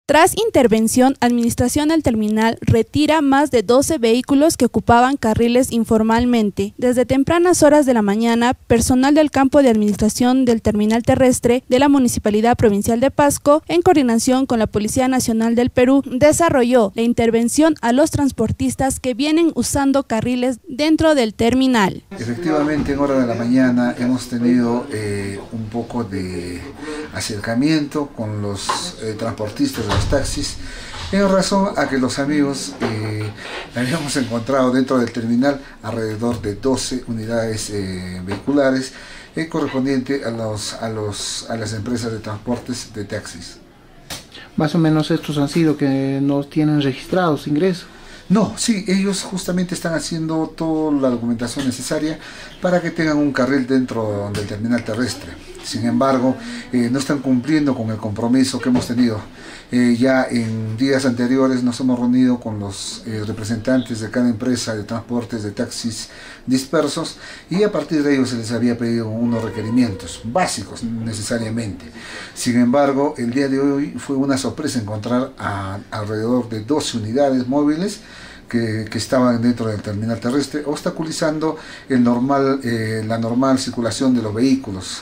Tras intervención, Administración del terminal retira más de 12 vehículos que ocupaban carriles informalmente. Desde tempranas horas de la mañana, personal del campo de administración del terminal terrestre de la Municipalidad Provincial de Pasco, en coordinación con la Policía Nacional del Perú, desarrolló la intervención a los transportistas que vienen usando carriles dentro del terminal. Efectivamente, en hora de la mañana hemos tenido un poco de acercamiento con los transportistas de los taxis, en razón a que los amigos habíamos encontrado dentro del terminal alrededor de 12 unidades vehiculares correspondiente a las empresas de transportes de taxis. Más o menos estos han sido que no tienen registrados ingresos. No, sí, ellos justamente están haciendo toda la documentación necesaria para que tengan un carril dentro del terminal terrestre. Sin embargo, no están cumpliendo con el compromiso que hemos tenido. Ya en días anteriores nos hemos reunido con los representantes de cada empresa de transportes de taxis dispersos y a partir de ellos se les había pedido unos requerimientos básicos necesariamente. Sin embargo, el día de hoy fue una sorpresa encontrar alrededor de 12 unidades móviles que estaban dentro del terminal terrestre, obstaculizando la normal circulación de los vehículos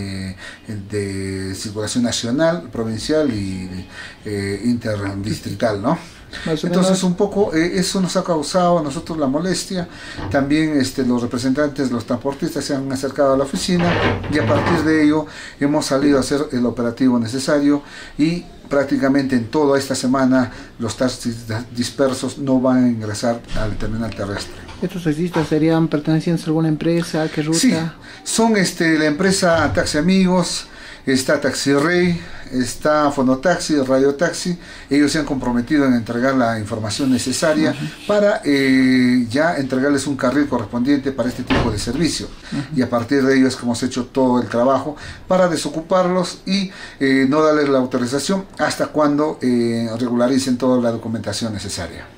de circulación nacional, provincial y interdistrital, ¿no? Entonces un poco eso nos ha causado a nosotros la molestia. También los representantes, los transportistas se han acercado a la oficina y a partir de ello hemos salido a hacer el operativo necesario y prácticamente en toda esta semana los taxis dispersos no van a ingresar al terminal terrestre. ¿Estos taxistas serían pertenecientes a alguna empresa? ¿Qué ruta? Sí, son la empresa Taxi Amigos, está Taxi Rey, está Fonotaxi, Radio Taxi. Ellos se han comprometido en entregar la información necesaria para ya entregarles un carril correspondiente para este tipo de servicio. Y a partir de ello es que hemos hecho todo el trabajo para desocuparlos y no darles la autorización hasta cuando regularicen toda la documentación necesaria.